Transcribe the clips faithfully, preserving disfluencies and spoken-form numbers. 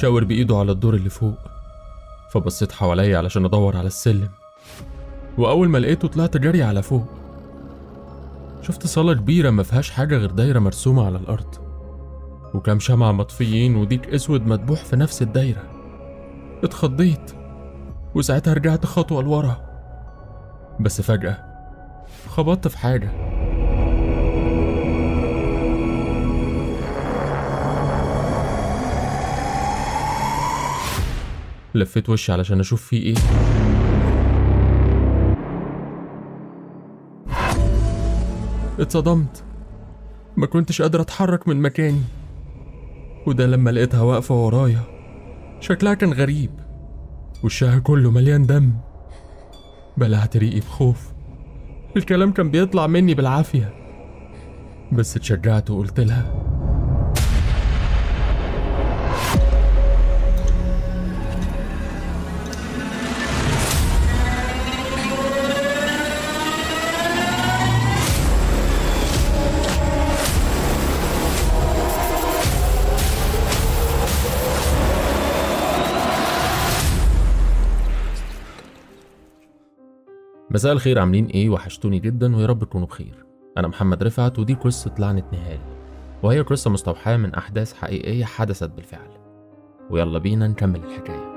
شاور بإيده على الدور اللي فوق، فبصيت حواليا علشان أدور على السلم، وأول ما لقيته طلعت جري على فوق. شفت صالة كبيرة ما فيهاش حاجة غير دايرة مرسومة على الأرض، وكام شمعة مطفيين وديك أسود مدبوح في نفس الدايرة. اتخضيت، وساعتها رجعت خطوة لورا، بس فجأة خبطت في حاجة. لفيت وشي علشان أشوف فيه إيه. اتصدمت، ما كنتش قادر أتحرك من مكاني، وده لما لقيتها واقفة ورايا. شكلها كان غريب، وشها كله مليان دم. بلعت ريقي بخوف، الكلام كان بيطلع مني بالعافية، بس اتشجعت وقلت لها: مساء الخير، عاملين ايه؟ وحشتوني جدا ويا رب تكونوا بخير. انا محمد رفعت، ودي قصة لعنة نهال، وهي قصة مستوحاة من احداث حقيقية حدثت بالفعل. ويلا بينا نكمل الحكاية.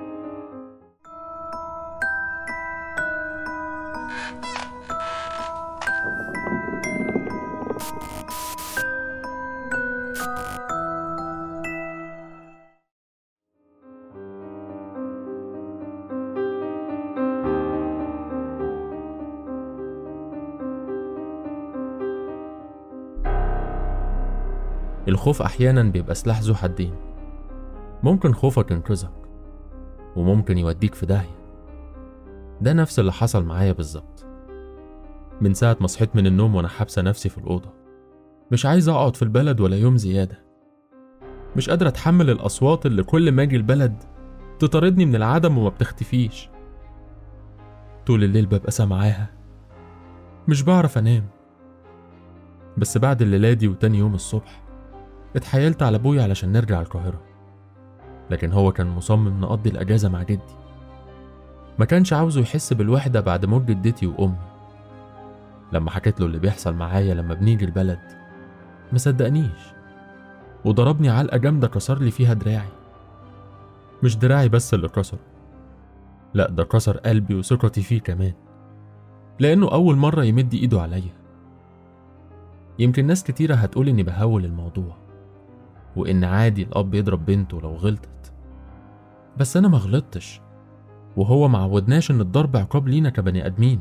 الخوف أحيانا بيبقى سلاح ذو حدين، ممكن خوفك ينقذك وممكن يوديك في داهية. ده نفس اللي حصل معايا بالظبط. من ساعة ما صحيت من النوم وأنا حابسة نفسي في الأوضة، مش عايز أقعد في البلد ولا يوم زيادة. مش قادرة أتحمل الأصوات اللي كل ما أجي البلد تطاردني من العدم وما بتختفيش. طول الليل ببقى سامعاها، مش بعرف أنام. بس بعد الليلة دي وتاني يوم الصبح اتحايلت على أبويا علشان نرجع القاهرة، لكن هو كان مصمم نقضي الأجازة مع جدي. ما كانش عاوزه يحس بالوحدة بعد موت جدتي وأمي. لما حكيت له اللي بيحصل معايا لما بنيجي البلد مصدقنيش، وضربني علقة جامدة كسر لي فيها دراعي. مش دراعي بس اللي كسر، لأ ده كسر قلبي وثقتي فيه كمان، لأنه أول مرة يمد إيده عليا. يمكن ناس كتيرة هتقول إني بهول الموضوع، وإن عادي الأب يضرب بنته لو غلطت، بس أنا ما غلطتش، وهو معودناش إن الضرب عقاب لينا كبني آدمين.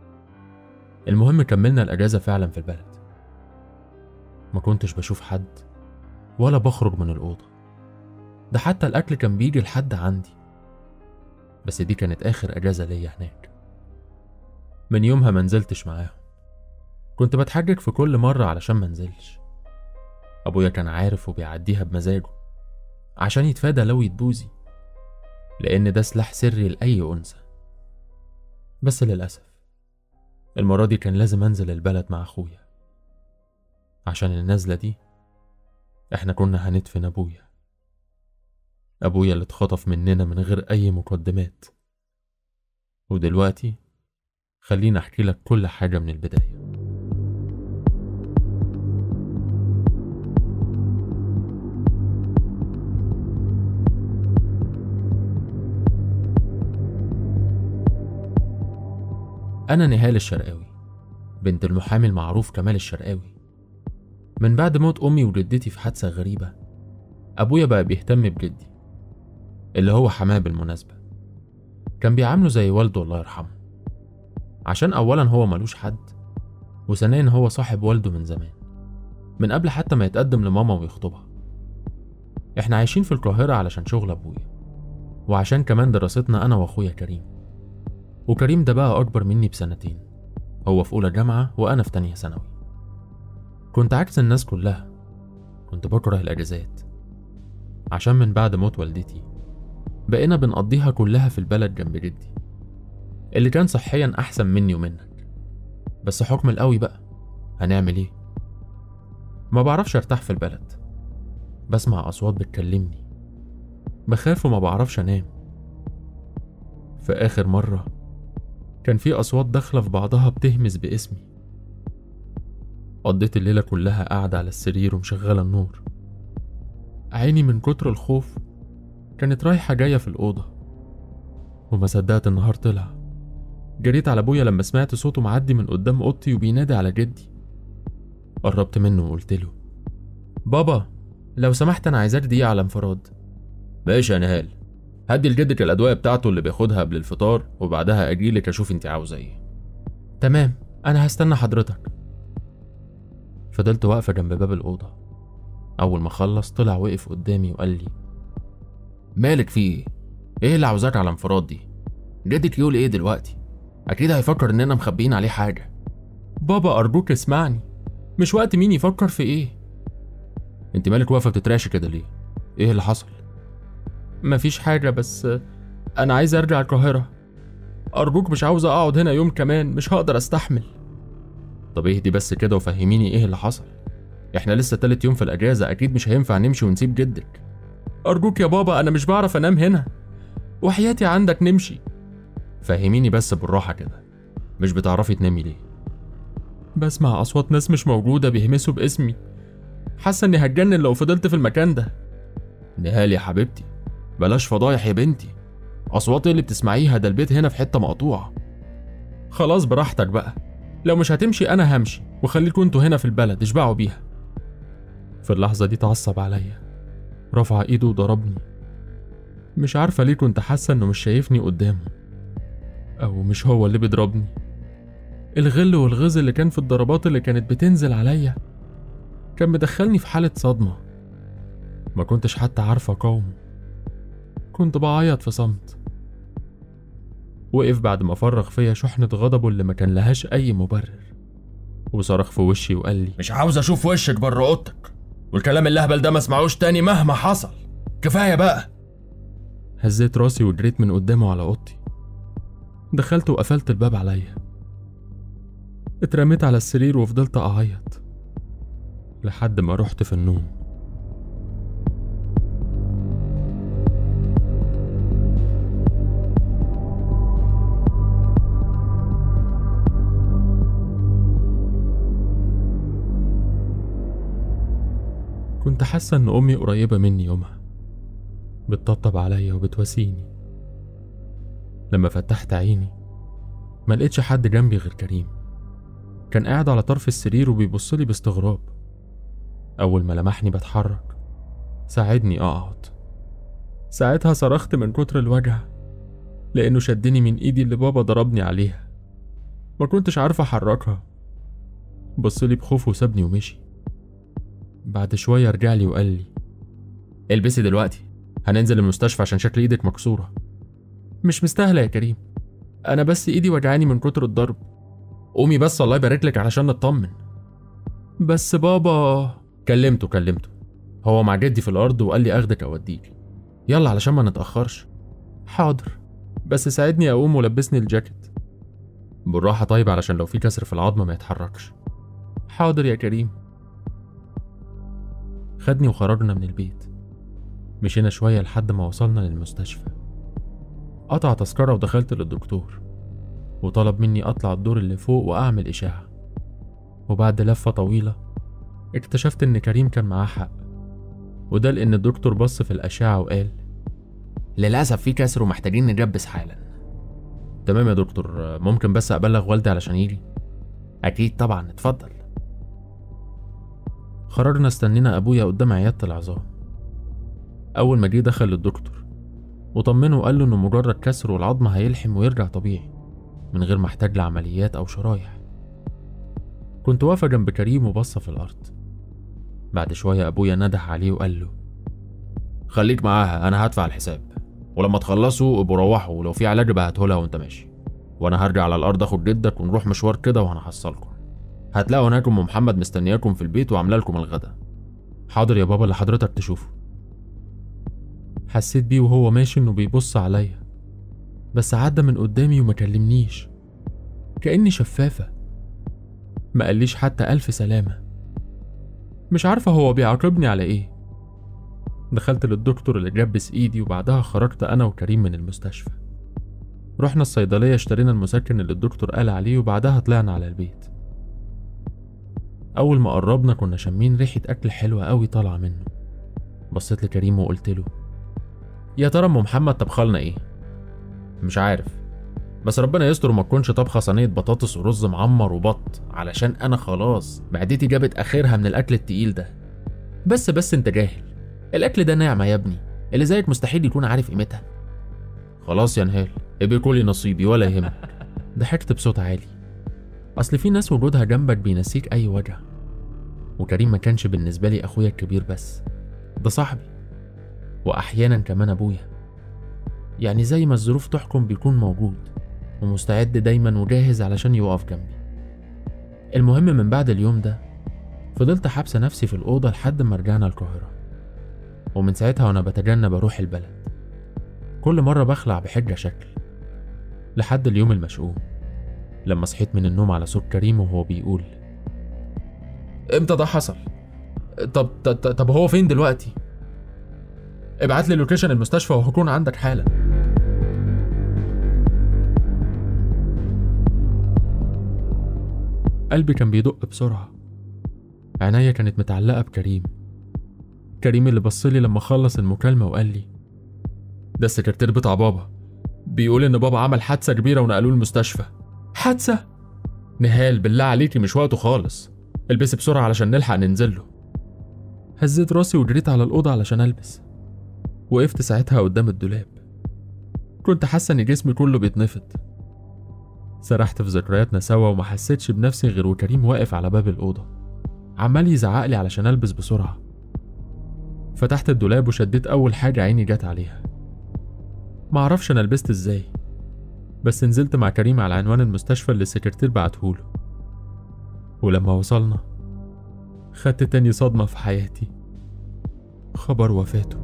المهم كملنا الأجازة فعلا في البلد. ما كنتش بشوف حد ولا بخرج من الأوضة، ده حتى الأكل كان بيجي لحد عندي. بس دي كانت آخر أجازة ليا هناك. من يومها منزلتش معاهم. كنت بتحجج في كل مرة علشان منزلش. أبويا كان عارف وبيعديها بمزاجه عشان يتفادى لو يتبوزي، لأن ده سلاح سري لأي أنثى. بس للأسف المرة دي كان لازم أنزل البلد مع أخويا، عشان النزلة دي إحنا كنا هندفن أبويا. أبويا اللي اتخطف مننا من غير أي مقدمات. ودلوقتي خليني أحكي لك كل حاجة من البداية. أنا نهال الشرقاوي، بنت المحامي المعروف كمال الشرقاوي. من بعد موت أمي وجدتي في حادثة غريبة، أبويا بقى بيهتم بجدي اللي هو حماه بالمناسبة. كان بيعامله زي والده الله يرحمه، عشان أولا هو ملوش حد، وثانيا هو صاحب والده من زمان، من قبل حتى ما يتقدم لماما ويخطبها. احنا عايشين في القاهرة علشان شغل أبويا، وعشان كمان دراستنا أنا وأخويا كريم. وكريم ده بقى أكبر مني بسنتين، هو في أولى جامعة وأنا في تانية ثانوي. كنت عكس الناس كلها، كنت بكره الأجازات، عشان من بعد موت والدتي بقينا بنقضيها كلها في البلد جنب جدي اللي كان صحيا أحسن مني ومنك. بس حكم القوي بقى، هنعمل ايه؟ ما بعرفش ارتاح في البلد، بسمع أصوات بتكلمني، بخاف وما بعرفش أنام. في آخر مرة كان في أصوات داخلة في بعضها بتهمس باسمي. قضيت الليلة كلها قاعدة على السرير ومشغلة النور. عيني من كتر الخوف كانت رايحة جاية في الأوضة، وما صدقت النهار طلع. جريت على أبويا لما سمعت صوته معدي من قدام أوضتي وبينادي على جدي. قربت منه وقلت له: بابا لو سمحت أنا عايزاك دقيقة على انفراد. ماشي يا نهال، هدي لجدك الأدوية بتاعته اللي بياخدها قبل الفطار وبعدها أجيلك أشوف انت عاوزة ايه. تمام، أنا هستنى حضرتك. فضلت واقفة جنب باب الأوضة. أول ما خلص طلع وقف قدامي وقال لي: مالك فيه ايه؟ ايه اللي عاوزاك على انفراد دي؟ جدك يقول ايه دلوقتي؟ أكيد هيفكر إننا مخبيين عليه حاجة. بابا أرجوك اسمعني، مش وقت مين يفكر في ايه. انت مالك واقفة بتتراشي كده ليه؟ ايه اللي حصل؟ مفيش حاجة، بس أنا عايز أرجع القاهرة. أرجوك مش عاوز أقعد هنا يوم كمان، مش هقدر أستحمل. طب اهدي بس كده وفهميني ايه اللي حصل. احنا لسه تالت يوم في الأجازة، أكيد مش هينفع نمشي ونسيب جدك. أرجوك يا بابا، أنا مش بعرف أنام هنا، وحياتي عندك نمشي. فهميني بس بالراحة كده، مش بتعرفي تنامي ليه؟ بسمع أصوات ناس مش موجودة بيهمسوا باسمي، حاسة إني هتجنن لو فضلت في المكان ده. نهال يا حبيبتي، بلاش فضايح يا بنتي. أصوات اللي بتسمعيها ده البيت هنا في حتة مقطوعة. خلاص براحتك بقى، لو مش هتمشي أنا همشي، وخليكوا انتوا هنا في البلد اشبعوا بيها. في اللحظة دي اتعصب عليا، رفع ايده وضربني. مش عارفة ليه كنت حاسة انه مش شايفني قدامه، او مش هو اللي بيضربني. الغل والغز اللي كان في الضربات اللي كانت بتنزل عليا كان مدخلني في حالة صدمة، ما كنتش حتى عارفة اقاومه. كنت بعيط في صمت. وقف بعد ما فرغ فيا شحنة غضبه اللي ما كان لهاش اي مبرر، وصرخ في وشي وقال لي: مش عاوز اشوف وشك بره اوضتك، والكلام اللهبل ده ما اسمعوش تاني مهما حصل. كفاية بقى. هزيت راسي وجريت من قدامه على اوضتي. دخلت وقفلت الباب عليا. اترميت على السرير وفضلت اعيط لحد ما رحت في النوم. كنت حاسة ان امي قريبة مني يومها، بتطبطب عليا وبتواسيني. لما فتحت عيني ما لقيتش حد جنبي غير كريم، كان قاعد على طرف السرير وبيبصلي باستغراب. اول ما لمحني بتحرك ساعدني اقعد. ساعتها صرخت من كتر الوجع، لانه شدني من ايدي اللي بابا ضربني عليها. ما كنتش عارفة احركها. بصلي بخوف وسابني ومشي. بعد شوية رجعلي وقال لي: البسي دلوقتي، هننزل المستشفى عشان شكل ايدك مكسورة. مش مستاهلة يا كريم، انا بس ايدي وجعاني من كتر الضرب. قومي بس الله يبارك لك علشان نطمن. بس بابا. كلمته كلمته هو مع جدي في الارض وقال لي اخدك اوديك. يلا علشان ما نتأخرش. حاضر، بس ساعدني اقوم ولبسني الجاكيت. بالراحة طيب، علشان لو في كسر في العظمة ما يتحركش. حاضر يا كريم. خدني وخرجنا من البيت. مشينا شوية لحد ما وصلنا للمستشفى. قطع تذكرة ودخلت للدكتور، وطلب مني أطلع الدور اللي فوق وأعمل إشاعة. وبعد لفة طويلة اكتشفت إن كريم كان معاه حق، وده لأن الدكتور بص في الأشعة وقال: للأسف في كسر ومحتاجين نجبس حالا. تمام يا دكتور، ممكن بس أبلغ والدي علشان يجي؟ أكيد طبعا، اتفضل. خرجنا استنينا أبويا قدام عيادة العظام. أول ما جه دخل للدكتور وطمنه وقال له إنه مجرد كسر والعظم هيلحم ويرجع طبيعي من غير ما احتاج لعمليات أو شرايح. كنت واقفة جنب كريم وبصة في الأرض. بعد شوية أبويا نده عليه وقال له: خليك معاها، أنا هدفع الحساب، ولما تخلصوا ابقوا روحوا، ولو في علاج بقى هاتهولها وانت ماشي، وأنا هرجع على الأرض أخد جدك ونروح مشوار كده وهنحصلكم. هتلاقوا هناك أم محمد مستنياكم في البيت وعاملة لكم الغدا. حاضر يا بابا اللي حضرتك تشوفه. حسيت بيه وهو ماشي إنه بيبص عليا، بس عدى من قدامي وما كلمنيش، كأني شفافة. ما قاليش حتى ألف سلامة. مش عارفة هو بيعاقبني على إيه، دخلت للدكتور اللي جبس ايدي، وبعدها خرجت انا وكريم من المستشفى. رحنا الصيدلية اشترينا المسكن اللي الدكتور قال عليه، وبعدها طلعنا على البيت. اول ما قربنا كنا شامين ريحة اكل حلوة قوي طالعة منه. بصيت لكريم وقلت له: يا ترى ام محمد طبخلنا ايه؟ مش عارف، بس ربنا يستر وما تكونش طبخه صينيه بطاطس ورز معمر وبط، علشان انا خلاص معدتي جابت اخرها من الاكل التقيل ده. بس بس انت جاهل، الاكل ده نعمه يا ابني، اللي زيك مستحيل يكون عارف قيمتها. خلاص يا نهال، ابقي كلي نصيبي ولا يهمك. ضحكت بصوت عالي، اصل في ناس وجودها جنبك بينسيك اي وجع. وكريم ما كانش بالنسبه لي اخويا الكبير بس، ده صاحبي، واحيانا كمان ابويا. يعني زي ما الظروف تحكم بيكون موجود ومستعد دايما وجاهز علشان يقف جنبي. المهم من بعد اليوم ده فضلت حابسه نفسي في الأوضة لحد ما رجعنا القاهرة، ومن ساعتها وأنا بتجنب أروح البلد، كل مرة بخلع بحجة شكل، لحد اليوم المشؤوم لما صحيت من النوم على صوت كريم وهو بيقول: امتى ده حصل؟ طب طب, طب هو فين دلوقتي؟ ابعت لي لوكيشن المستشفى وهكون عندك حالا. قلبي كان بيدق بسرعة، عينيا كانت متعلقة بكريم. كريم اللي بصلي لما خلص المكالمة وقال لي: ده السكرتير بتاع بابا، بيقول ان بابا عمل حادثة كبيرة ونقلوه المستشفى. حادثة؟ نهال بالله عليكي مش وقته خالص، البسي بسرعة علشان نلحق ننزل له. هزيت راسي وجريت على الأوضة علشان ألبس. وقفت ساعتها قدام الدولاب، كنت حاسة ان جسمي كله بيتنفض. سرحت في ذكرياتنا سوا وما حسيتش بنفسي غير وكريم واقف على باب الأوضة عمال يزعقلي علشان ألبس بسرعة. فتحت الدولاب وشديت أول حاجة عيني جت عليها. معرفش أنا لبست إزاي، بس نزلت مع كريم على عنوان المستشفى اللي السكرتير بعتهوله. ولما وصلنا خدت تاني صدمة في حياتي، خبر وفاته.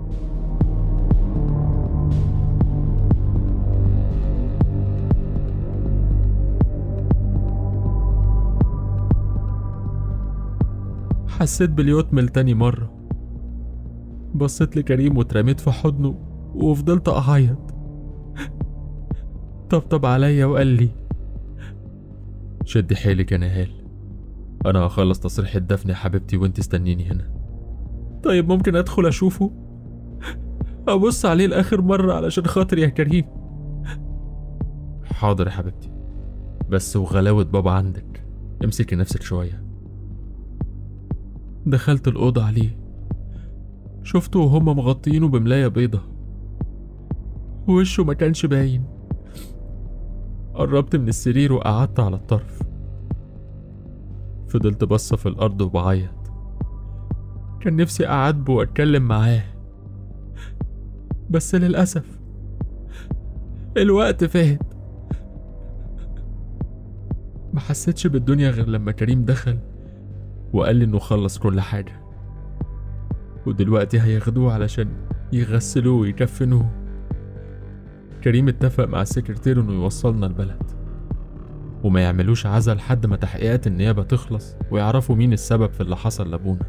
حسيت باليتم لتاني مرة. بصيت لكريم واترميت في حضنه وفضلت أعيط. طبطب عليا وقال لي: شدي حيلك يا نهال، أنا هخلص تصريح الدفن يا حبيبتي وانت استنيني هنا. طيب ممكن أدخل أشوفه؟ أبص عليه لآخر مرة علشان خاطر يا كريم. حاضر يا حبيبتي، بس وغلاوة بابا عندك، امسكي نفسك شوية. دخلت الأوضة عليه، شفته وهم مغطينه بملاية بيضة، وشه ما كانش باين. قربت من السرير وقعدت على الطرف، فضلت بصة في الأرض وبعيط. كان نفسي أعاتبه وأتكلم معاه، بس للأسف الوقت فات. ما حسيتش بالدنيا غير لما كريم دخل وقال لي إنه خلص كل حاجة، ودلوقتي هياخدوه علشان يغسلوه ويكفنوه. كريم اتفق مع السكرتير إنه يوصلنا البلد وما يعملوش عزا لحد ما تحقيقات النيابة تخلص ويعرفوا مين السبب في اللي حصل لأبونا.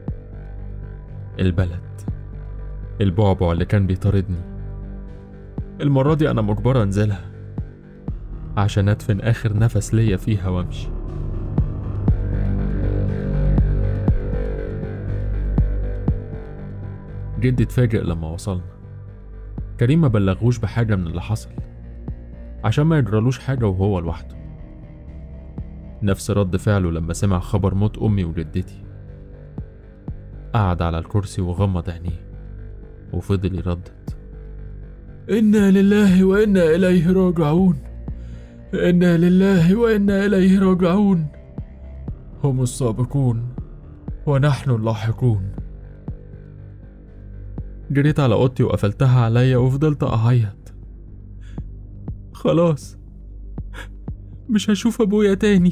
البلد، البعبع اللي كان بيطاردني، المرة دي أنا مجبرة أنزلها عشان أدفن آخر نفس ليا فيها وأمشي. جدي اتفاجئ لما وصلنا. كريم ما بلغوش بحاجة من اللي حصل عشان ما يجرالوش حاجة وهو لوحده. نفس رد فعله لما سمع خبر موت أمي وجدتي. قعد على الكرسي وغمض عينيه وفضل يردد: إنا لله وإنا إليه راجعون، إنا لله وإنا إليه راجعون، هم السابقون ونحن اللاحقون. جريت على اوضتي وقفلتها عليا وفضلت اعيط. خلاص مش هشوف ابويا تاني.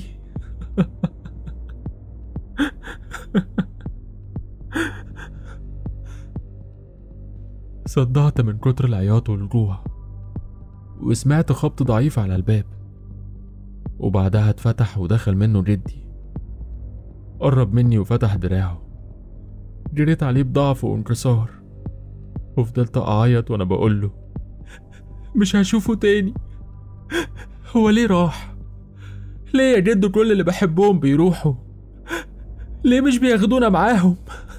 صدعت من كتر العياط والجوع، وسمعت خبط ضعيف على الباب، وبعدها اتفتح ودخل منه جدي. قرب مني وفتح دراعه، جريت عليه بضعف وانكسار. وفضلت أعيط وأنا بقول له مش هشوفه تاني. هو ليه راح؟ ليه يا جد كل اللي بحبهم بيروحوا؟ ليه مش بياخدونا معاهم؟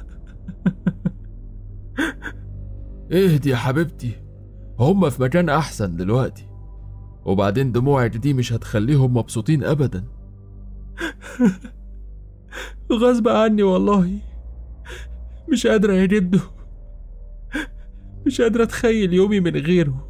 اهدي يا حبيبتي، هما في مكان أحسن دلوقتي، وبعدين دموعك دي مش هتخليهم مبسوطين أبدا. غصب عني والله، مش قادرة يا جدو، مش قادرة أتخيل يومي من غيره.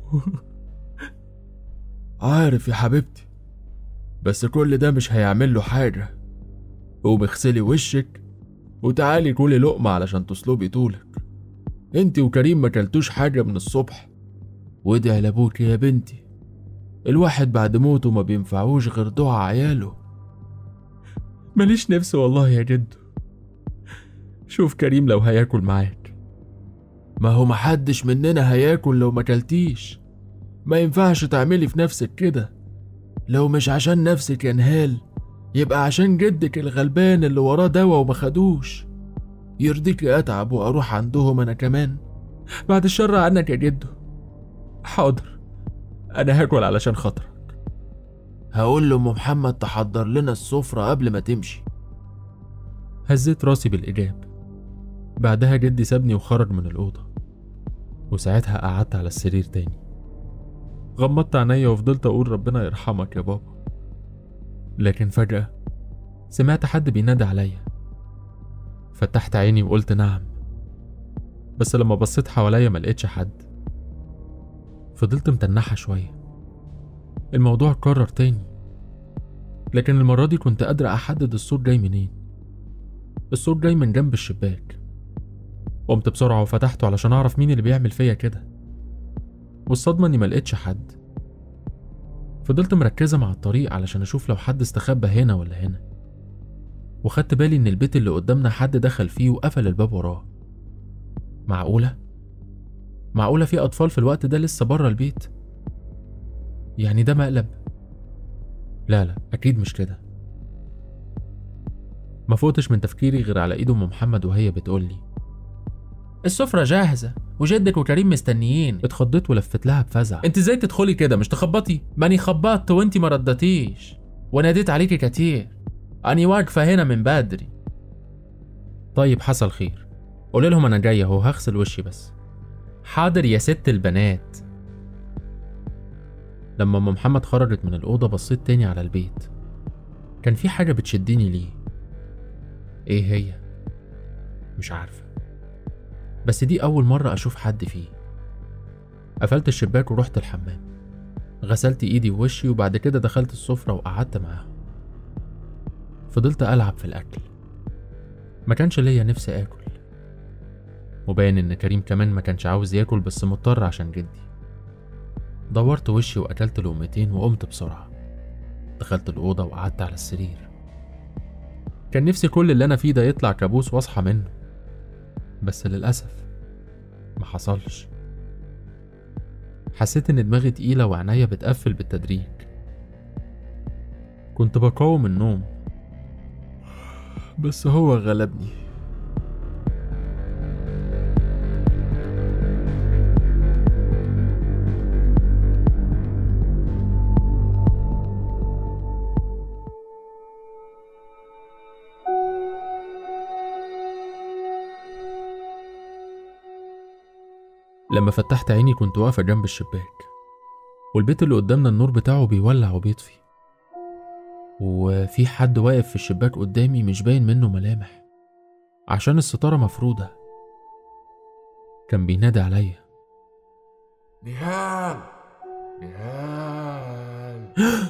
عارف يا حبيبتي، بس كل ده مش هيعمل له حاجة. قومي اغسلي وشك وتعالي كلي لقمة علشان تصلبي طولك. انتي وكريم ما كلتوش حاجة من الصبح، وادعي لابوك يا بنتي، الواحد بعد موته ما بينفعوش غير دعاء عياله. ماليش نفس والله يا جدو. شوف كريم لو هياكل معاك. ما هو محدش مننا هياكل لو ما كلتيش، ما ينفعش تعملي في نفسك كده. لو مش عشان نفسك يا نهال، يبقى عشان جدك الغلبان اللي وراه دوا وما خدوش. يرضيك اتعب واروح عندهم انا كمان؟ بعد الشر عنك يا جدو. حاضر، انا هاكل علشان خاطرك. هقول لأم محمد تحضر لنا السفرة قبل ما تمشي. هزيت راسي بالإجاب. بعدها جدي سابني وخرج من الأوضة، وساعتها قعدت على السرير تاني. غمضت عينيا وفضلت أقول ربنا يرحمك يا بابا. لكن فجأة سمعت حد بينادي عليا. فتحت عيني وقلت نعم، بس لما بصيت حواليا ملقتش حد. فضلت متنحة شوية. الموضوع اتكرر تاني، لكن المرة دي كنت قادرة أحدد الصوت جاي منين. الصوت جاي من جنب الشباك. قمت بسرعة وفتحته علشان أعرف مين اللي بيعمل فيا كده، والصدمة إني ملقتش حد. فضلت مركزة مع الطريق علشان أشوف لو حد استخبى هنا ولا هنا، وخدت بالي إن البيت اللي قدامنا حد دخل فيه وقفل الباب وراه. معقولة؟ معقولة في أطفال في الوقت ده لسه بره البيت؟ يعني ده مقلب؟ لا لا، أكيد مش كده. ما فوتش من تفكيري غير على إيد أم محمد وهي بتقولي السفرة جاهزة وجدك وكريم مستنيين. اتخضيت ولفت لها بفزع. انت ازاي تدخلي كده؟ مش تخبطي؟ ماني خبطت وانت ما ردتيش، وناديت عليكي كتير، اني واقفة هنا من بدري. طيب حصل خير، قولي لهم انا جاية اهو، هغسل وشي بس. حاضر يا ست البنات. لما ام محمد خرجت من الأوضة بصيت تاني على البيت. كان في حاجة بتشدني ليه. ايه هي؟ مش عارفة، بس دي أول مرة أشوف حد فيه. قفلت الشباك ورحت الحمام، غسلت إيدي ووشي، وبعد كده دخلت السفرة وقعدت معاهم. فضلت ألعب في الأكل، ما كانش ليا نفسي آكل، وباين إن كريم كمان ما كانش عاوز ياكل بس مضطر عشان جدي. دورت وشي وأكلت لقمتين وقمت بسرعة. دخلت الأوضة وقعدت على السرير. كان نفسي كل اللي أنا فيه ده يطلع كابوس وأصحى منه، بس للأسف ما حصلش. حسيت إن دماغي تقيلة وعناية بتقفل بالتدريج. كنت بقاوم النوم بس هو غلبني. لما فتحت عيني كنت واقفة جنب الشباك، والبيت اللي قدامنا النور بتاعه بيولع وبيطفي، وفي حد واقف في الشباك قدامي مش باين منه ملامح عشان الستارة مفرودة. كان بينادي عليا نهال نهال.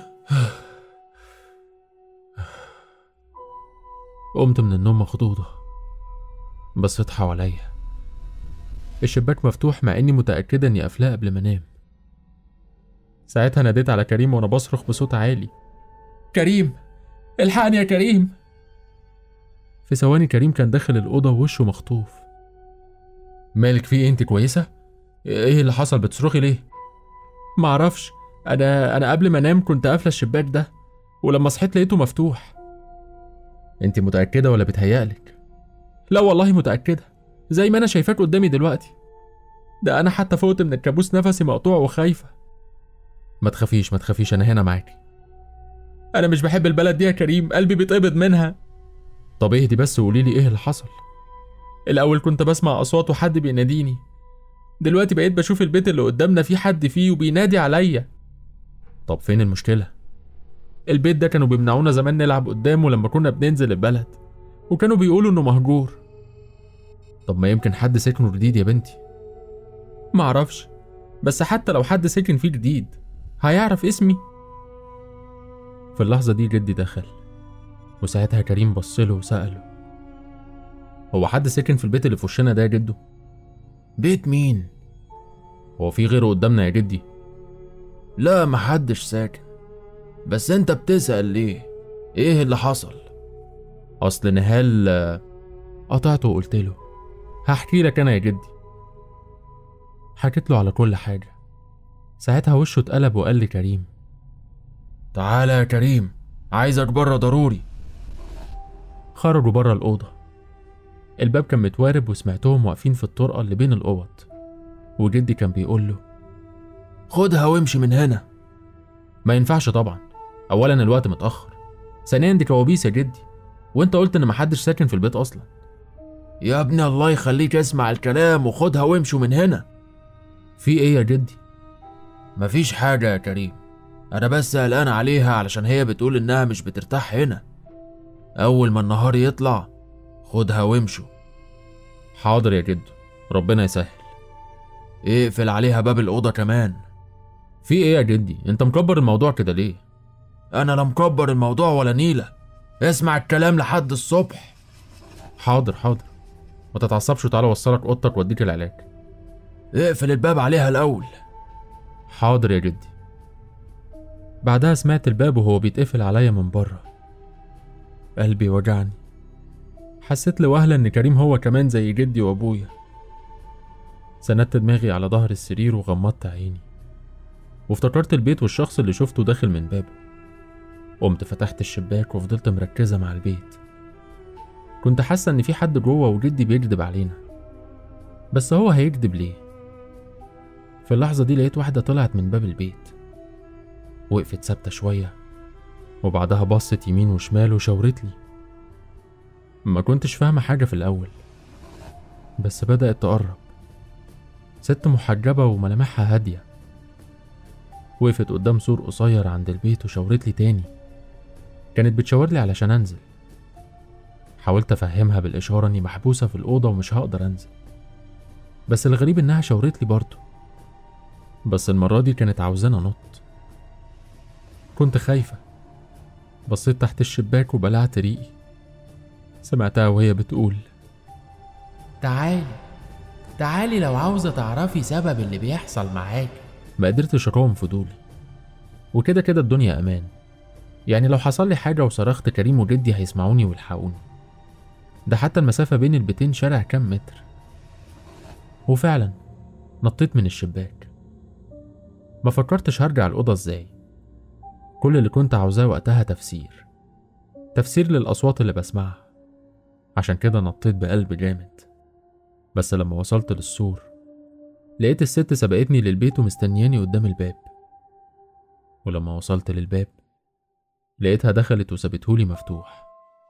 قمت من النوم مخضوضة، بصيت حواليا. الشباك مفتوح مع اني متأكدة اني قافلاه قبل ما انام. ساعتها ناديت على كريم وانا بصرخ بصوت عالي، كريم الحقني يا كريم. في ثواني كريم كان داخل الأوضة ووشه مخطوف. مالك في ايه؟ انت كويسة؟ ايه اللي حصل؟ بتصرخي ليه؟ معرفش، انا انا قبل ما انام كنت قافلة الشباك ده، ولما صحيت لقيته مفتوح. انت متأكدة ولا بتهيألك؟ لا والله متأكدة، زي ما انا شايفاك قدامي دلوقتي. ده أنا حتى فوقت من الكابوس نفسي مقطوع وخايفة. ما تخافيش ما تخافيش، أنا هنا معاكي. أنا مش بحب البلد دي يا كريم، قلبي بيتقبض منها. طب اهدي بس وقوليلي إيه اللي حصل. الأول كنت بسمع أصوات وحد بيناديني، دلوقتي بقيت بشوف البيت اللي قدامنا فيه حد فيه وبينادي عليا. طب فين المشكلة؟ البيت ده كانوا بيمنعونا زمان نلعب قدامه لما كنا بننزل البلد، وكانوا بيقولوا إنه مهجور. طب ما يمكن حد سكنه جديد يا بنتي. معرفش، بس حتى لو حد سكن فيه جديد هيعرف اسمي؟ في اللحظة دي جدي دخل، وساعتها كريم بصله وسأله: هو حد سكن في البيت اللي في وشنا ده يا جدو؟ بيت مين؟ هو في غيره قدامنا يا جدي؟ لا محدش ساكن، بس انت بتسأل ليه؟ ايه اللي حصل؟ اصل نهال. قطعته وقلت له: هحكي لك انا يا جدي. حكيت له على كل حاجة. ساعتها وشه اتقلب وقال لي: كريم تعالى يا كريم، عايزك بره ضروري. خرجوا بره الأوضة. الباب كان متوارب وسمعتهم واقفين في الطرقة اللي بين الأوض، وجدي كان بيقول له: خدها وامشي من هنا. ما ينفعش طبعا، أولا الوقت متأخر، ثانيا دي كوابيس يا جدي، وانت قلت ان محدش ساكن في البيت أصلا. يا ابني الله يخليك اسمع الكلام وخدها وامشوا من هنا. في ايه يا جدي؟ مفيش حاجة يا كريم، انا بس قلقان عليها علشان هي بتقول انها مش بترتاح هنا. اول ما النهار يطلع خدها وامشوا. حاضر يا جدو، ربنا يسهل. اقفل عليها باب الأوضة كمان. في ايه يا جدي؟ انت مكبر الموضوع كده ليه؟ انا لا مكبر الموضوع ولا نيلة، اسمع الكلام لحد الصبح. حاضر حاضر، ما تتعصبش وتعالى اوصلك اوضتك واديك العلاج. اقفل الباب عليها الاول. حاضر يا جدي. بعدها سمعت الباب وهو بيتقفل عليا من بره. قلبي وجعني، حسيت لوهلة ان كريم هو كمان زي جدي وابويا. سندت دماغي على ظهر السرير وغمضت عيني، وافتكرت البيت والشخص اللي شفته داخل من بابه. قمت فتحت الشباك وفضلت مركزة مع البيت. كنت حاسة ان في حد جوه وجدي بيكذب علينا، بس هو هيكذب ليه؟ في اللحظة دي لقيت واحدة طلعت من باب البيت، وقفت ثابتة شوية، وبعدها بصت يمين وشمال وشاورت لي. ما كنتش فاهمة حاجة في الأول، بس بدأت تقرب. ست محجبة وملامحها هادية، وقفت قدام سور قصير عند البيت وشاورت لي تاني. كانت بتشاور لي علشان أنزل. حاولت أفهمها بالإشارة إني محبوسة في الأوضة ومش هقدر أنزل، بس الغريب إنها شاورت لي برضه، بس المرة دي كانت عاوزاني أنط. كنت خايفة، بصيت تحت الشباك وبلعت ريقي. سمعتها وهي بتقول: تعالي تعالي لو عاوزة تعرفي سبب اللي بيحصل معاك. ما قدرتش أقاوم فضولي، وكده كده الدنيا أمان، يعني لو حصل لي حاجة وصرخت كريم وجدي هيسمعوني ويلحقوني. ده حتى المسافة بين البيتين شارع كام متر. وفعلا نطيت من الشباك. ما فكرتش هرجع الأوضة ازاي. كل اللي كنت عاوزاه وقتها تفسير تفسير للأصوات اللي بسمعها، عشان كده نطيت بقلب جامد. بس لما وصلت للسور لقيت الست سبقتني للبيت ومستنياني قدام الباب، ولما وصلت للباب لقيتها دخلت وسابتهولي مفتوح.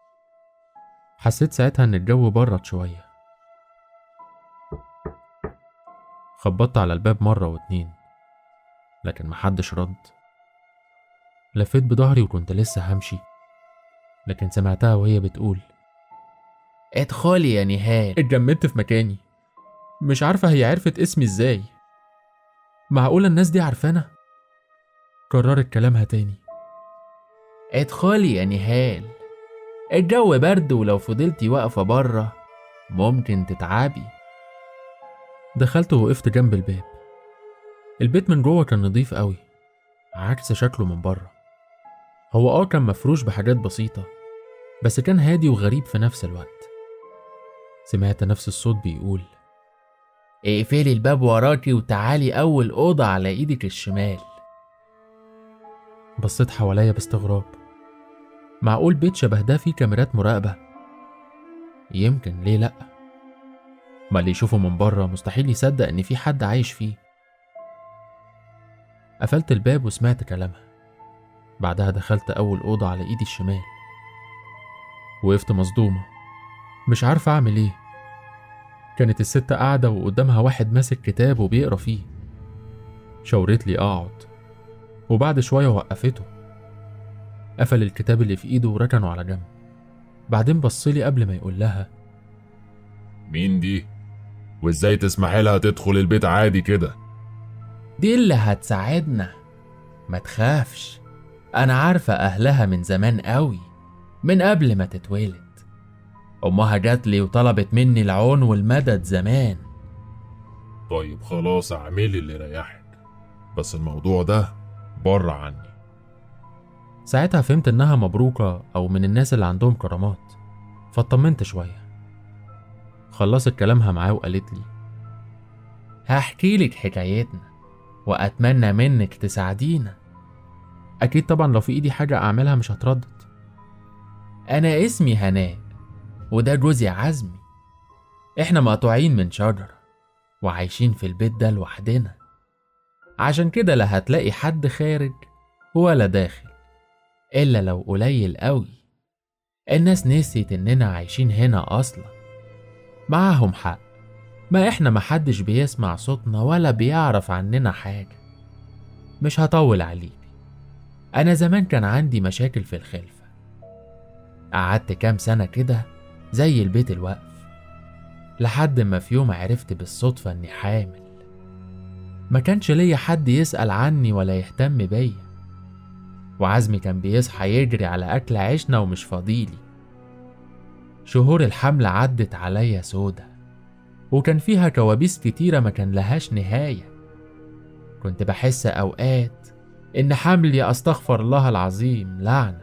حسيت ساعتها ان الجو برد شوية. خبطت على الباب مرة واتنين لكن محدش رد. لفيت بظهري وكنت لسه همشي، لكن سمعتها وهي بتقول: ادخلي يا نهال. اتجمدت في مكاني، مش عارفة هي عرفت اسمي ازاي. معقولة الناس دي عارفانا؟ كررت كلامها تاني: ادخلي يا نهال، الجو برد ولو فضلتي واقفة بره ممكن تتعبي. دخلت ووقفت جنب الباب. البيت من جوه كان نضيف قوي عكس شكله من بره. هو اه كان مفروش بحاجات بسيطة، بس كان هادي وغريب في نفس الوقت. سمعت نفس الصوت بيقول: اقفلي الباب وراكي وتعالي أول أوضة على إيدك الشمال. بصيت حواليا باستغراب. معقول بيت شبه ده فيه كاميرات مراقبة؟ يمكن، ليه لأ؟ ما اللي يشوفه من بره مستحيل يصدق ان في حد عايش فيه. قفلت الباب وسمعت كلامها. بعدها دخلت اول اوضه على ايدي الشمال. وقفت مصدومه مش عارفه اعمل ايه. كانت الست قاعده وقدامها واحد ماسك كتاب وبيقرا فيه. شاورت لي اقعد، وبعد شويه وقفته. قفل الكتاب اللي في ايده وركنه على جنب. بعدين بصلي قبل ما يقول لها: مين دي؟ وازاي تسمحي لها تدخل البيت عادي كده؟ دي اللي هتساعدنا، ما تخافش، انا عارفة اهلها من زمان قوي، من قبل ما تتولد. امها جات لي وطلبت مني العون والمدد زمان. طيب خلاص اعملي اللي يريحك، بس الموضوع ده بره عني. ساعتها فهمت انها مبروكة او من الناس اللي عندهم كرامات، فاطمنت شوية. خلصت كلامها معاه وقالت لي: هحكي لك حكايتنا واتمنى منك تساعدينا. اكيد طبعا، لو في ايدي حاجة اعملها مش هتردد. انا اسمي هناء وده جوزي عزمي. احنا مقطوعين من شجرة وعايشين في البيت ده لوحدنا، عشان كده لا هتلاقي حد خارج ولا داخل، الا لو قليل قوي. الناس نسيت اننا عايشين هنا اصلا. معاهم حق، ما احنا محدش بيسمع صوتنا ولا بيعرف عننا حاجة. مش هطول عليك، انا زمان كان عندي مشاكل في الخلفة. قعدت كام سنة كده زي البيت الوقف، لحد ما في يوم عرفت بالصدفة اني حامل. ما كانش ليا حد يسأل عني ولا يهتم بيا، وعزمي كان بيصحى يجري على أكل عيشنا ومش فاضيلي. شهور الحمل عدت عليا سودة، وكان فيها كوابيس كتيرة ما كان لهاش نهاية. كنت بحس أوقات إن حملي أستغفر الله العظيم لعنة،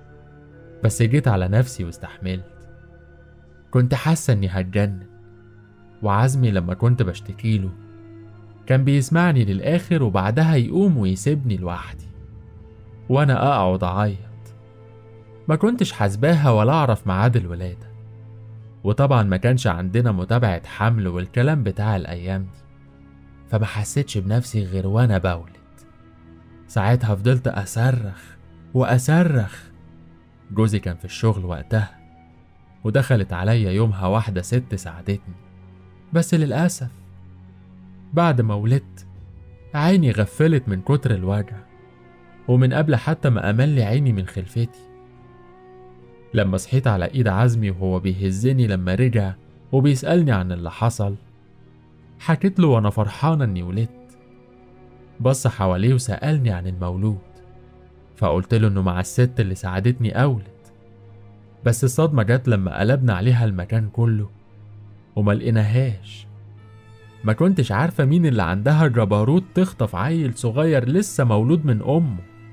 بس جيت على نفسي واستحملت. كنت حاسة إني هتجنن، وعزمي لما كنت بشتكيله كان بيسمعني للآخر وبعدها يقوم ويسيبني لوحدي وأنا أقعد أعيط. ما كنتش حاسباها ولا أعرف ميعاد الولادة، وطبعا ما كانش عندنا متابعة حمل والكلام بتاع الأيام دي، فما حسيتش بنفسي غير وأنا بولد. ساعتها فضلت أصرخ وأصرخ. جوزي كان في الشغل وقتها، ودخلت عليا يومها واحدة ست ساعدتني، بس للأسف بعد ما ولدت عيني غفلت من كتر الوجع، ومن قبل حتى ما أملي عيني من خلفتي. لما صحيت على إيد عزمي وهو بيهزني لما رجع وبيسألني عن اللي حصل، حكيت له وأنا فرحانة إني ولدت. بص حواليه وسألني عن المولود، فقلت له إنه مع الست اللي ساعدتني أولد. بس الصدمة جت لما قلبنا عليها المكان كله وما لقيناهاش. ما كنتش عارفة مين اللي عندها جبروت تخطف عيل صغير لسه مولود من أمه.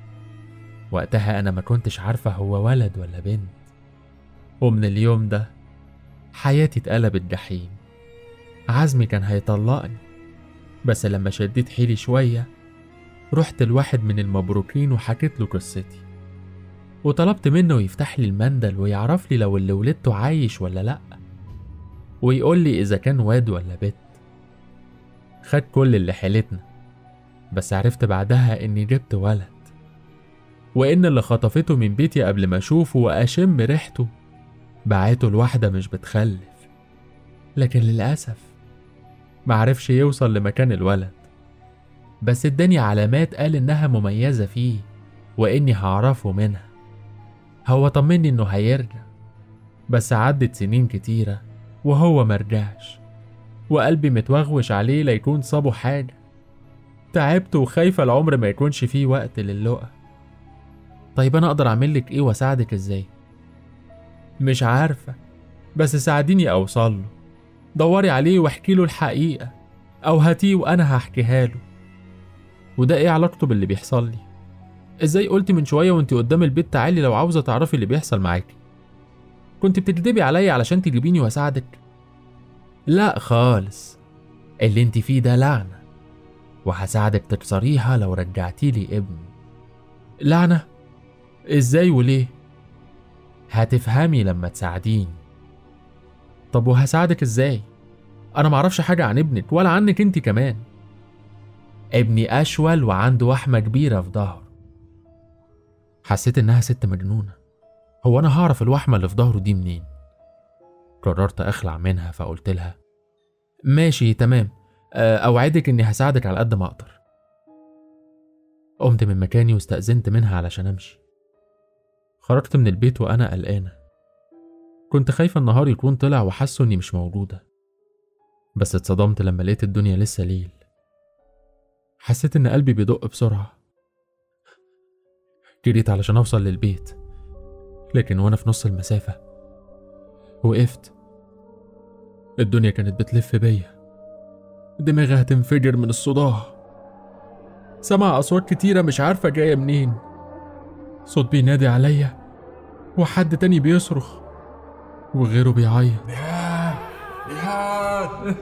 وقتها أنا ما كنتش عارفة هو ولد ولا بنت. ومن اليوم ده حياتي اتقلبت جحيم. عزمي كان هيطلقني، بس لما شديت حيلي شوية رحت لواحد من المبروكين وحكيت له قصتي، وطلبت منه يفتح لي المندل ويعرف لي لو اللي ولدته عايش ولا لأ، ويقول لي إذا كان واد ولا بنت. خد كل اللي حيلتنا، بس عرفت بعدها إني جبت ولد، وإن اللي خطفته من بيتي قبل ما أشوفه وأشم ريحته بعته لواحدة مش بتخلف. لكن للأسف معرفش يوصل لمكان الولد، بس اداني علامات قال إنها مميزة فيه وإني هعرفه منها. هو طمني إنه هيرجع، بس عدت سنين كتيرة وهو مرجعش، وقلبي متوغوش عليه ليكون صابه حاجة. تعبت وخايفة العمر ما يكونش فيه وقت للقى. طيب أنا أقدر أعملك إيه وأساعدك إزاي؟ مش عارفة، بس ساعديني أوصله. دوري عليه واحكي له الحقيقة، أو هاتيه وأنا هحكيها له. وده إيه علاقته باللي بيحصل لي؟ إزاي قلتي من شوية وأنت قدام البيت تعالي لو عاوزة تعرفي اللي بيحصل معاكي؟ كنت بتكدبي عليا علشان تجيبيني وأساعدك؟ لا خالص، اللي انت فيه ده لعنة، وهساعدك تكسريها لو رجعتيلي ابني. لعنة؟ ازاي وليه؟ هتفهمي لما تساعديني. طب وهساعدك ازاي؟ أنا معرفش حاجة عن ابنك ولا عنك انت كمان. ابني أشول وعنده وحمة كبيرة في ظهره. حسيت إنها ست مجنونة. هو أنا هعرف الوحمة اللي في ظهره دي منين؟ قررت أخلع منها فقلت لها ماشي تمام، أوعدك إني هساعدك على قد ما أقدر. قمت من مكاني واستأذنت منها علشان أمشي. خرجت من البيت وأنا قلقانة. كنت خايفة النهار يكون طلع وحسوا إني مش موجودة، بس اتصدمت لما لقيت الدنيا لسه ليل. حسيت إن قلبي بيدق بسرعة. جريت علشان أوصل للبيت، لكن وأنا في نص المسافة وقفت. الدنيا كانت بتلف بيا، دماغي هتنفجر من الصداع. سمع أصوات كتيرة مش عارفة جاية منين، صوت بينادي عليا وحد تاني بيصرخ وغيره بيعيط. نهاد نهاد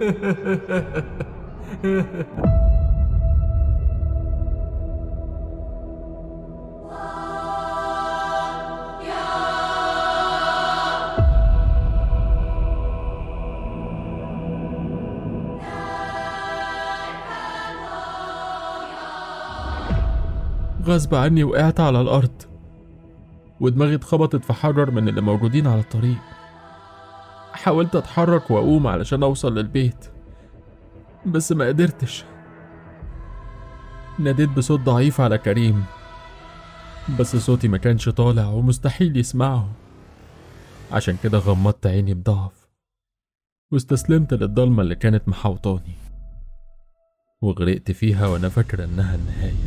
غصب عني وقعت على الأرض ودماغي اتخبطت في حجر من اللي موجودين على الطريق. حاولت أتحرك وأقوم علشان أوصل للبيت بس ما قدرتش. ناديت بصوت ضعيف على كريم، بس صوتي ما كانش طالع ومستحيل يسمعه. عشان كده غمضت عيني بضعف واستسلمت للضلمة اللي كانت محوطاني، وغرقت فيها وأنا فاكرة إنها النهاية.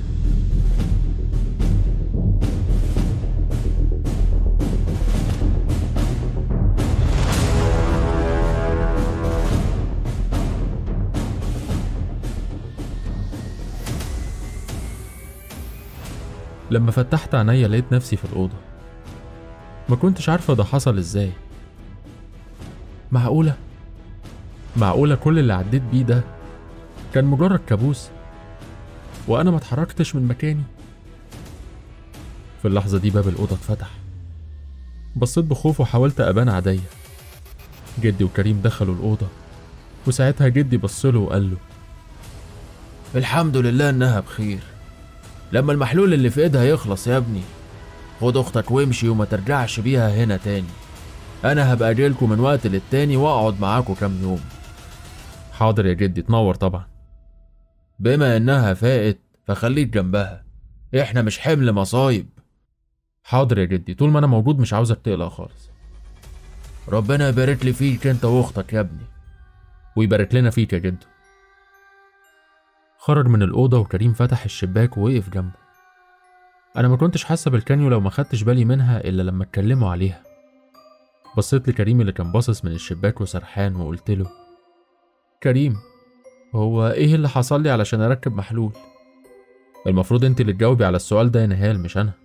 لما فتحت عينيا لقيت نفسي في الأوضة. ما كنتش عارفة ده حصل ازاي. معقولة؟ معقولة كل اللي عديت بيه ده كان مجرد كابوس وأنا ما اتحركتش من مكاني؟ في اللحظة دي باب الأوضة اتفتح. بصيت بخوف وحاولت أبان عادية. جدي وكريم دخلوا الأوضة، وساعتها جدي بصله وقال له الحمد لله إنها بخير. لما المحلول اللي في ايدها يخلص يا ابني خد اختك وامشي وما ترجعش بيها هنا تاني. انا هبقى اجيلكوا من وقت للتاني واقعد معاكوا كام يوم. حاضر يا جدي، تنور طبعا. بما انها فائت فخليك جنبها، احنا مش حمل مصايب. حاضر يا جدي، طول ما انا موجود مش عاوزك تقلق خالص. ربنا يبارك لي فيك انت واختك يا ابني. ويبارك لنا فيك يا جدو. خرج من الأوضة وكريم فتح الشباك ووقف جنبه. أنا ما كنتش حاسة بالكانيو لو ما خدتش بالي منها إلا لما اتكلموا عليها. بصيت لكريم اللي كان باصص من الشباك وسرحان وقلت له كريم، هو إيه اللي حصل لي علشان أركب محلول؟ المفروض أنت اللي تجاوبي على السؤال ده يا نهال مش أنا.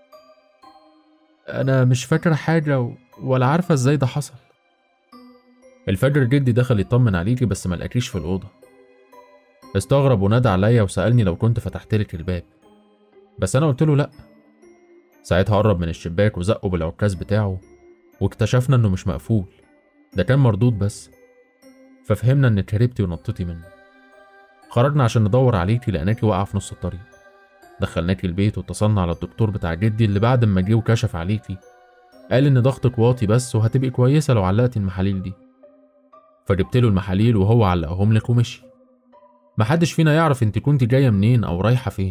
أنا مش فاكرة حاجة و... ولا عارفة إزاي ده حصل. الفجر جدي دخل يطمن عليكي بس ما لقاكيش في الأوضة. استغرب ونادى عليا وسألني لو كنت فتحتلك الباب، بس أنا قلت له لأ. ساعتها قرب من الشباك وزقه بالعكاز بتاعه واكتشفنا إنه مش مقفول، ده كان مردود بس. ففهمنا إنك هربتي ونطيتي منه. خرجنا عشان ندور عليكي لقيناكي واقعة في نص الطريق. دخلناكي البيت واتصلنا على الدكتور بتاع جدي اللي بعد ما جه وكشف عليكي قال إن ضغطك واطي بس وهتبقي كويسة لو علقتي المحاليل دي. فجبت له المحاليل وهو علقهم لك ومشي. محدش فينا يعرف انت كنت جاية منين او رايحة فين.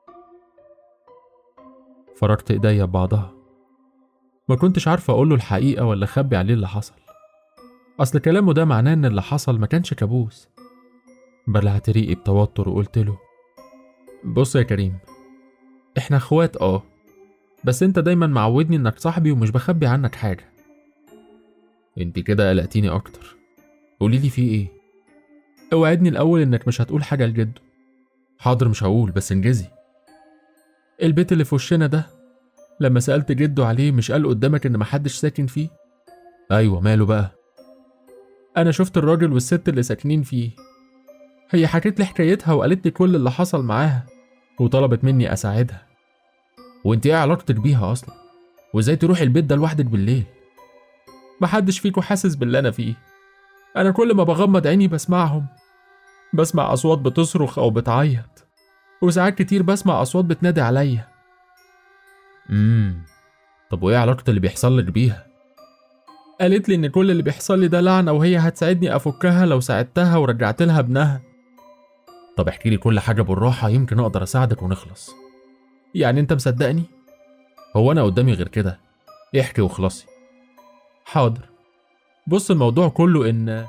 فرجت ايديا ببعضها. ما كنتش عارفة اقوله الحقيقة ولا اخبي عليه اللي حصل. اصل كلامه ده معناه ان اللي حصل ما كانش كابوس. بلعت ريقي بتوتر وقلت له بص يا كريم، احنا اخوات اه، بس انت دايما معودني انك صاحبي ومش بخبي عنك حاجة. انت كده قلقتيني اكتر، قوليلي فيه ايه؟ اوعدني الاول انك مش هتقول حاجه لجده. حاضر مش هقول، بس انجزي. البيت اللي في وشنا ده لما سالت جده عليه مش قال قدامك ان محدش ساكن فيه؟ ايوه، ماله بقى؟ انا شفت الراجل والست اللي ساكنين فيه. هي حكت لي حكايتها وقالت لي كل اللي حصل معاها وطلبت مني اساعدها. وانت ايه علاقتك بيها اصلا؟ وازاي تروحي البيت ده لوحدك بالليل؟ محدش فيكو حاسس باللي انا فيه. أنا كل ما بغمض عيني بسمعهم، بسمع أصوات بتصرخ أو بتعيط، وساعات كتير بسمع أصوات بتنادي عليا. امم طب وايه علاقة اللي بيحصل لك بيها؟ قالت لي إن كل اللي بيحصل لي ده لعنة، وهي هتساعدني أفكها لو ساعدتها ورجعت لها ابنها. طب احكي لي كل حاجة بالراحة، يمكن أقدر أساعدك ونخلص. يعني أنت مصدقني؟ هو أنا قدامي غير كده؟ احكي وخلصي. حاضر. بص، الموضوع كله إن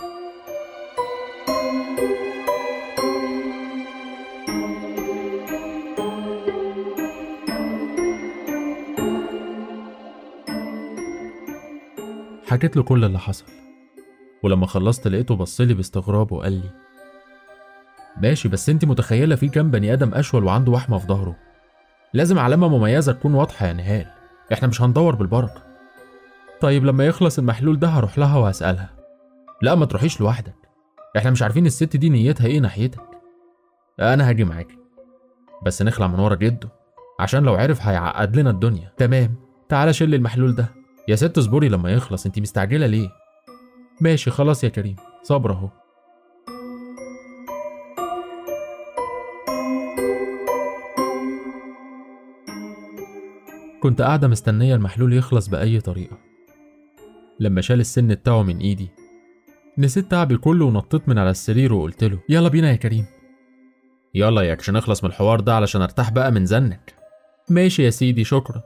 حكيت له كل اللي حصل، ولما خلصت لقيته بصلي باستغراب وقال لي: ماشي، بس انت متخيلة في كام بني آدم أشول وعنده وحمة في ظهره؟ لازم علامة مميزة تكون واضحة يا نهال، احنا مش هندور بالبركة. طيب لما يخلص المحلول ده هروح لها وهسألها. لا، ما تروحيش لوحدك، احنا مش عارفين الست دي نيتها ايه ناحيتك. انا هاجي معاكي، بس نخلع من ورا جده، عشان لو عرف هيعقد لنا الدنيا. تمام، تعالى شيل المحلول ده. يا ست اصبري لما يخلص، انتي مستعجلة ليه؟ ماشي خلاص يا كريم، صبر اهو. كنت قاعدة مستنية المحلول يخلص بأي طريقة. لما شال السن بتاعه من ايدي نسيت تعبي كله ونطيت من على السرير وقلت له: يلا بينا يا كريم. يلا ياكش نخلص من الحوار ده علشان ارتاح بقى من زنك. ماشي يا سيدي، شكرا.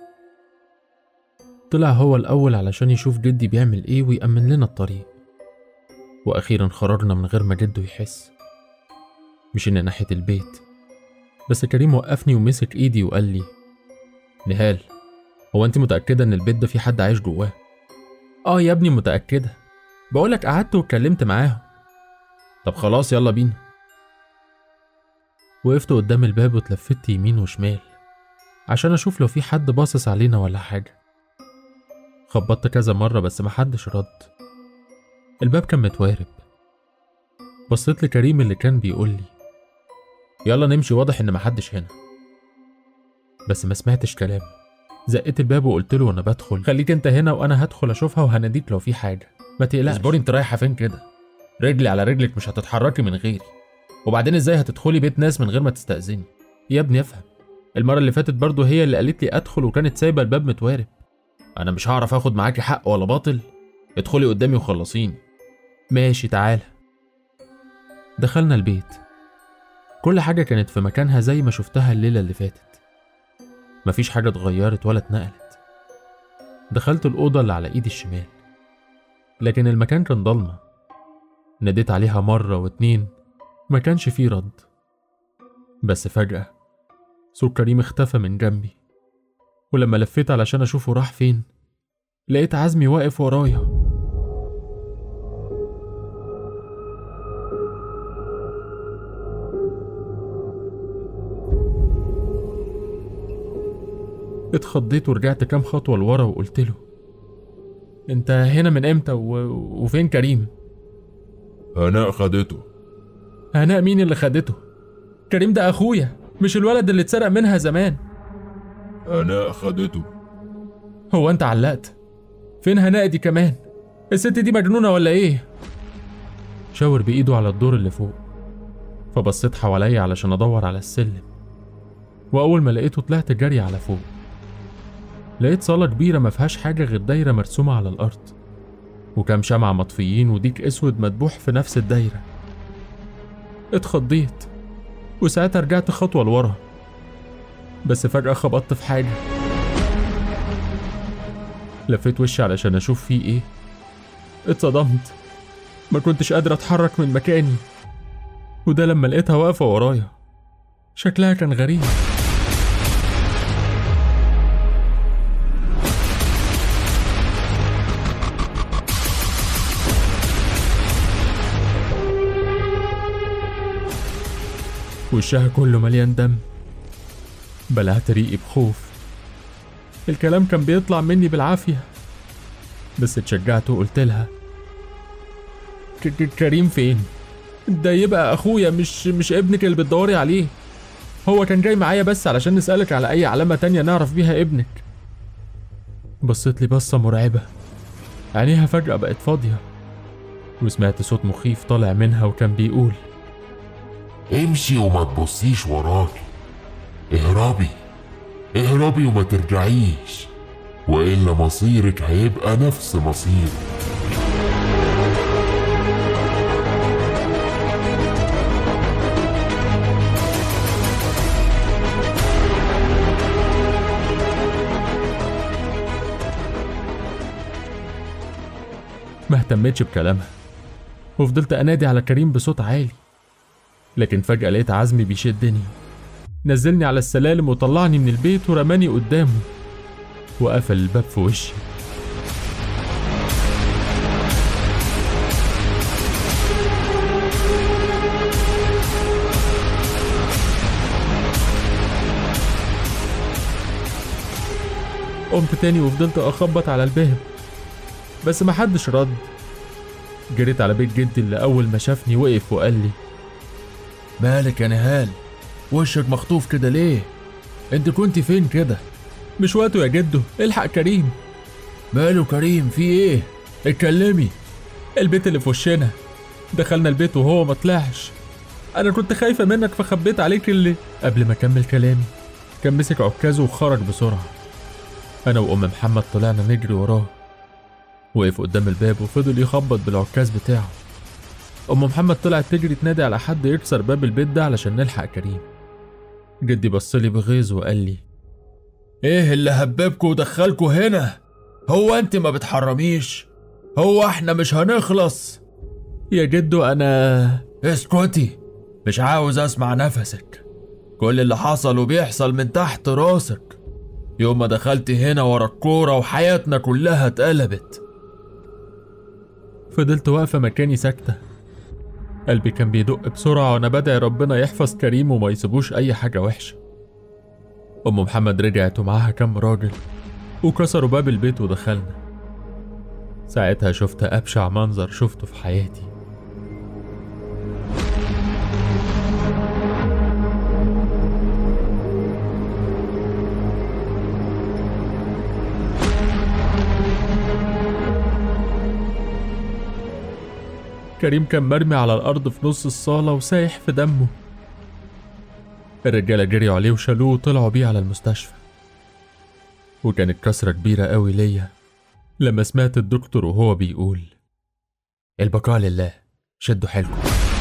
طلع هو الأول علشان يشوف جدي بيعمل ايه ويأمن لنا الطريق، وأخيرا خرجنا من غير ما جده يحس. مشينا ناحية البيت، بس كريم وقفني ومسك ايدي وقال لي: نهال، هو انت متأكدة ان البيت ده في حد عايش جواه؟ اه يا ابني متأكدة، بقولك قعدت واتكلمت معاهم. طب خلاص يلا بينا. وقفت قدام الباب واتلفت يمين وشمال عشان اشوف لو في حد باصص علينا ولا حاجة. خبطت كذا مرة بس محدش رد. الباب كان متوارب. بصيت لكريم اللي كان بيقول لي: يلا نمشي، واضح ان محدش هنا. بس ما سمعتش كلامه. زقيت الباب وقلت له وانا بدخل: خليك انت هنا وانا هدخل اشوفها وهناديك لو في حاجة، ما تقلقش. اصبري، انت رايحة فين كده؟ رجلي على رجلك، مش هتتحركي من غيري. وبعدين ازاي هتدخلي بيت ناس من غير ما تستأذني؟ يا ابني افهم، المرة اللي فاتت برضو هي اللي قالت لي ادخل وكانت سايبة الباب متوارب. انا مش هعرف اخد معاكي حق ولا باطل، ادخلي قدامي وخلصيني. ماشي تعالى. دخلنا البيت. كل حاجة كانت في مكانها زي ما شفتها الليلة اللي فاتت، مفيش حاجة اتغيرت ولا اتنقلت. دخلت الأوضة اللي على ايدي الشمال، لكن المكان كان ضلمة. ناديت عليها مرة واتنين، ما كانش فيه رد. بس فجأة صوت كريم اختفى من جنبي، ولما لفيت علشان اشوفه راح فين لقيت عزمي واقف ورايا. اتخضيت ورجعت كام خطوة لورا وقلت له: انت هنا من امتى و... وفين كريم؟ هناء خدته. هناء مين اللي خدته؟ كريم ده اخويا، مش الولد اللي اتسرق منها زمان. هناء خدته. هو انت علقت؟ فين هناء دي كمان؟ الست دي مجنونة ولا ايه؟ شاور بايده على الدور اللي فوق، فبصيت حواليا علشان ادور على السلم، واول ما لقيته طلعت جري على فوق. لقيت صالة كبيرة ما فيهاش حاجة غير دايرة مرسومة على الأرض، وكام شمعة مطفيين وديك أسود مدبوح في نفس الدايرة. اتخضيت وساعتها رجعت خطوة لورا، بس فجأة خبطت في حاجة. لفيت وشي علشان أشوف فيه إيه. اتصدمت، ما كنتش قادر أتحرك من مكاني، وده لما لقيتها واقفة ورايا. شكلها كان غريب. وشها كله مليان دم. بلعت ريقي بخوف. الكلام كان بيطلع مني بالعافية، بس اتشجعت وقلت لها: كريم فين؟ ده يبقى اخويا، مش مش ابنك اللي بتدوري عليه. هو كان جاي معايا بس علشان نسألك على اي علامة تانية نعرف بيها ابنك. بصيت لي بصة مرعبة، عينيها فجأة بقت فاضية، وسمعت صوت مخيف طالع منها وكان بيقول: امشي وما تبصيش وراكي، اهربي اهربي وما ترجعيش، وإلا مصيرك هيبقى نفس مصيره. ما اهتمتش بكلامها وفضلت انادي على كريم بصوت عالي، لكن فجأة لقيت عزمي بيشدني، نزلني على السلالم وطلعني من البيت ورماني قدامه وقفل الباب في وشي. قمت تاني وفضلت اخبط على الباب بس محدش رد. جريت على بيت جدي اللي اول ما شافني وقف وقال لي: مالك يا نهال؟ وشك مخطوف كده ليه؟ انت كنت فين كده؟ مش وقته يا جدو، الحق كريم. ماله كريم؟ في ايه؟ اتكلمي. البيت اللي في وشنا، دخلنا البيت وهو ما طلعش. انا كنت خايفه منك فخبيت عليك. اللي قبل ما اكمل كلامي كان مسك عكازه وخرج بسرعه. انا وام محمد طلعنا نجري وراه. وقف قدام الباب وفضل يخبط بالعكاز بتاعه. ام محمد طلعت تجري تنادي على حد يكسر باب البيت ده علشان نلحق كريم. جدي بصلي بغيظ وقال لي: ايه اللي هببكوا ودخلكوا هنا؟ هو انت ما بتحرميش؟ هو احنا مش هنخلص؟ يا جدو انا... اسكتي، مش عاوز اسمع نفسك. كل اللي حصل وبيحصل من تحت راسك. يوم ما دخلت هنا ورا الكورة وحياتنا كلها اتقلبت. فضلت واقفة مكاني ساكتة. قلبي كان بيدق بسرعة وانا بدعي ربنا يحفظ كريم وما يسيبوش اي حاجة وحشة. ام محمد رجعت ومعاها كام راجل وكسروا باب البيت ودخلنا. ساعتها شفت ابشع منظر شفته في حياتي. كريم كان مرمي على الأرض في نص الصالة وسايح في دمه. الرجالة جريوا عليه وشالوه وطلعوا بيه على المستشفى. وكانت كسرة كبيرة قوي ليا لما سمعت الدكتور وهو بيقول: البقاء لله، شدوا حيلكم.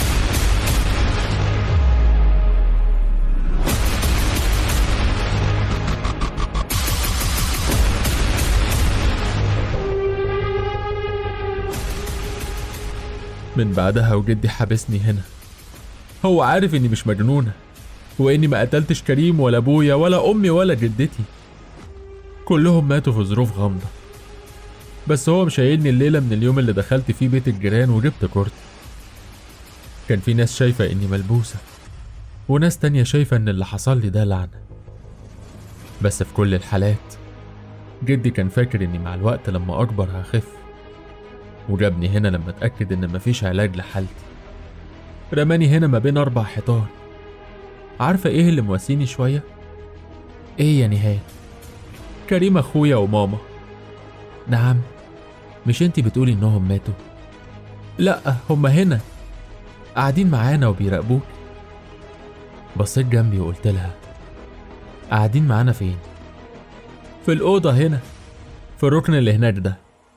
من بعدها وجدي حابسني هنا. هو عارف اني مش مجنونة واني ما قتلتش كريم ولا ابويا ولا امي ولا جدتي. كلهم ماتوا في ظروف غامضة. بس هو مشايلني الليلة من اليوم اللي دخلت فيه بيت الجيران وجبت كورتي. كان في ناس شايفة اني ملبوسة وناس تانية شايفة ان اللي حصل لي ده لعنة. بس في كل الحالات جدي كان فاكر اني مع الوقت لما اكبر هخف، وجابني هنا لما اتأكد ان مفيش علاج لحالتي. رماني هنا ما بين اربع حيطان. عارفة ايه اللي مواسيني شوية؟ ايه يا نهال؟ كريم اخويا وماما. نعم، مش انتي بتقولي انهم ماتوا؟ لا، هما هنا قاعدين معانا وبيراقبوك. بصيت جنبي وقلت لها: قاعدين معانا فين؟ في الأوضة هنا، في الركن اللي هناك ده.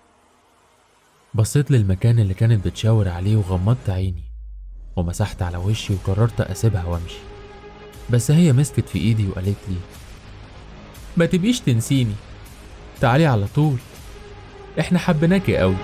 بصيت للمكان اللي كانت بتشاور عليه وغمضت عيني ومسحت على وشي وقررت اسيبها وامشي. بس هي مسكت في ايدي وقالت لي: ما تبقيش تنسيني، تعالي على طول، احنا حبيناكي قوي.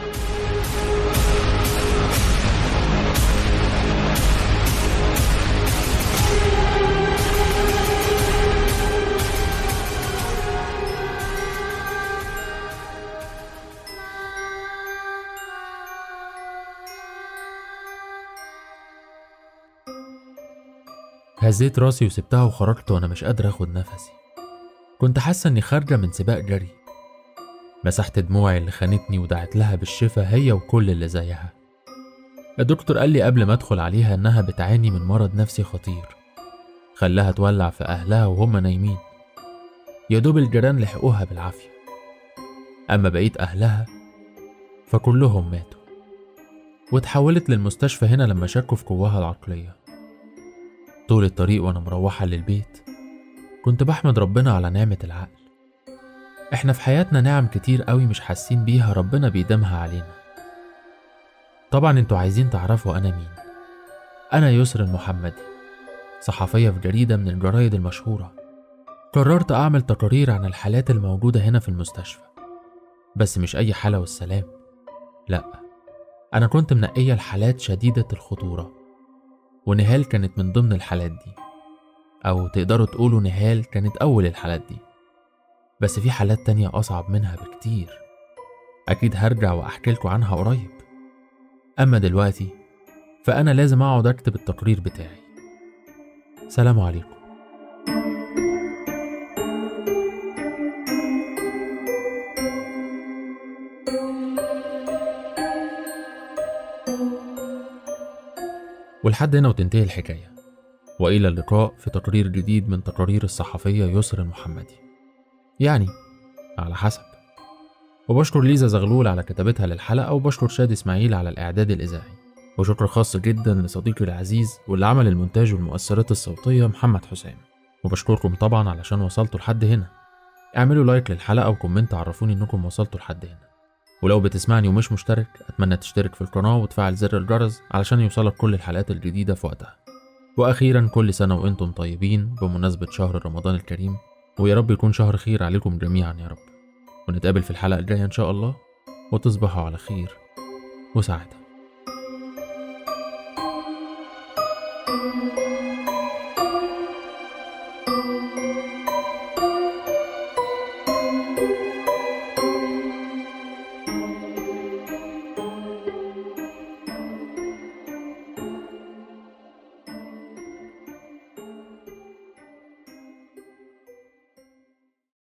هزيت راسي وسبتها وخرجت وانا مش قادر اخد نفسي. كنت حاسه اني خارجه من سباق جري. مسحت دموعي اللي خانتني ودعت لها بالشفا هي وكل اللي زيها. الدكتور قال لي قبل ما ادخل عليها انها بتعاني من مرض نفسي خطير خلاها تولع في اهلها وهم نايمين. يا دوب الجيران لحقوها بالعافيه، اما بقيت اهلها فكلهم ماتوا. واتحولت للمستشفى هنا لما شكوا في قواها العقلية. طول الطريق وأنا مروحة للبيت كنت بحمد ربنا على نعمة العقل. احنا في حياتنا نعم كتير قوي مش حاسين بيها ربنا بيدمها علينا. طبعا انتوا عايزين تعرفوا أنا مين. أنا يسر المحمدي، صحفية في جريدة من الجرايد المشهورة. قررت أعمل تقارير عن الحالات الموجودة هنا في المستشفى، بس مش أي حالة والسلام، لأ، أنا كنت منقية الحالات شديدة الخطورة، ونهال كانت من ضمن الحالات دي، أو تقدروا تقولوا نهال كانت أول الحالات دي. بس في حالات تانية أصعب منها بكتير، أكيد هرجع وأحكيلكوا عنها قريب. أما دلوقتي فأنا لازم أقعد أكتب التقرير بتاعي. سلام عليكم. ولحد هنا وتنتهي الحكاية، وإلى اللقاء في تقرير جديد من تقارير الصحفية يسر المحمدي، يعني على حسب. وبشكر ليزا زغلول على كتابتها للحلقة، وبشكر شادي إسماعيل على الإعداد الإذاعي، وشكر خاص جدا لصديقي العزيز واللي عمل المونتاج والمؤثرات الصوتية محمد حسام. وبشكركم طبعا علشان وصلتوا لحد هنا. اعملوا لايك للحلقة وكومنت عرفوني انكم وصلتوا لحد هنا. ولو بتسمعني ومش مشترك اتمنى تشترك في القناة وتفعل زر الجرس علشان يوصلك كل الحلقات الجديدة في وقتها. واخيرا كل سنة وانتم طيبين بمناسبة شهر رمضان الكريم، ويا رب يكون شهر خير عليكم جميعا يا رب. ونتقابل في الحلقة الجاية ان شاء الله، وتصبحوا على خير وسعادة.